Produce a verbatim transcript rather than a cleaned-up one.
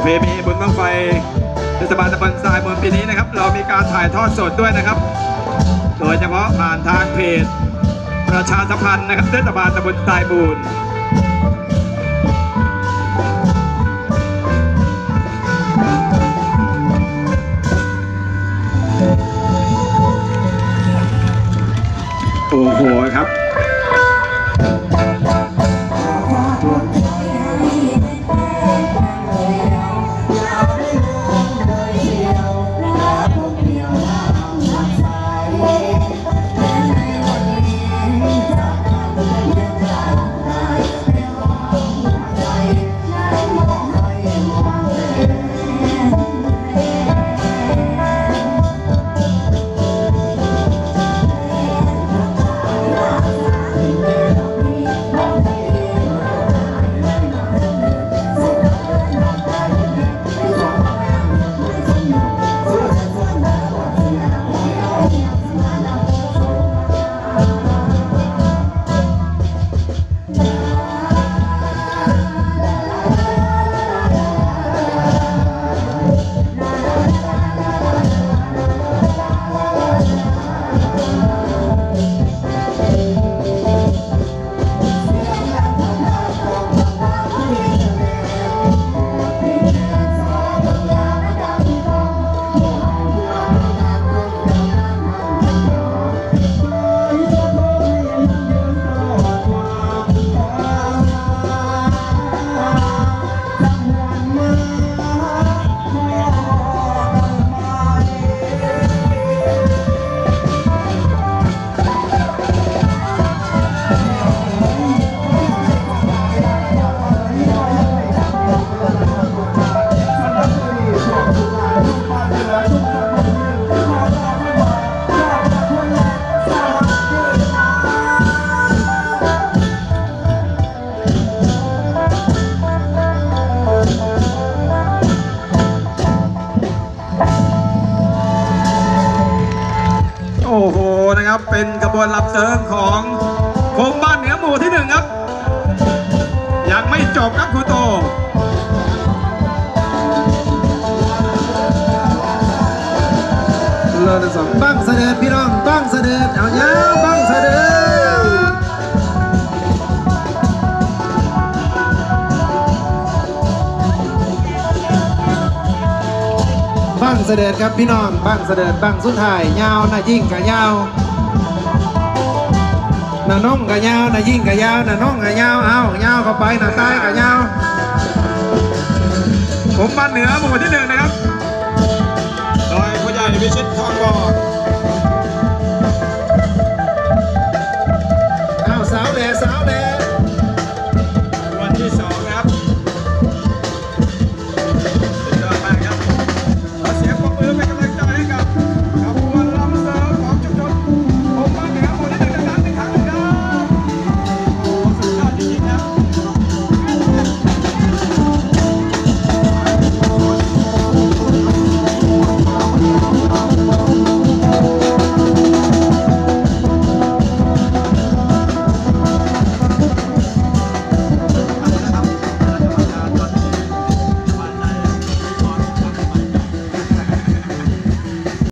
เพมีบุญบั้งไฟเทศบาลตำบลทรายมูลปีนี้นะครับเรามีการถ่ายทอดสดด้วยนะครับโดยเฉพาะผ่านทางเพจประชาสัมพันธ์นะครับเทศบาลตำบลทรายมูลโอ้โหครับโอ้โหนะครับเป็นกระบวนรับเสริมของโคมบ้านเหนือหมู่ที่หนึ่งครับยังไม่จบครับครูโตเลิศสองบังเสด็จพี่น้องบังเสด็จเอาเนี้ยบังเสด็จบังเสด็จครับพี่น้องบังเสด็จบังสุดท้ายยาวน่ายิ่งกับยาวน่าน้องกับยาวน่ายิ่งกับยาวน่าน้องกับยาวเอายาวเข้าไปน่าใต้กับยาวโคมบ้านเหนือหมู่ที่หนึ่งนะครับโดยผู้ใหญ่วิชิตทองบอก